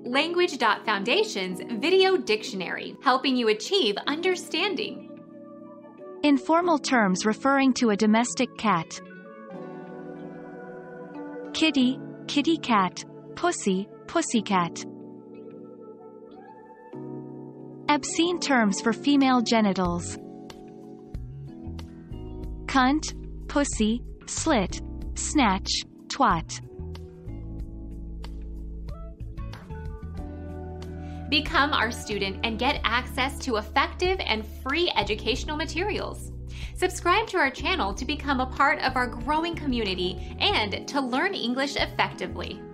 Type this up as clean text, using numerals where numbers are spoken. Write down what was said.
Language.Foundation's Video Dictionary, helping you achieve understanding. Informal terms referring to a domestic cat. Kitty, kitty cat, pussy, pussycat. Obscene terms for female genitals. Cunt, pussy, slit, snatch, twat. Become our student and get access to effective and free educational materials. Subscribe to our channel to become a part of our growing community and to learn English effectively.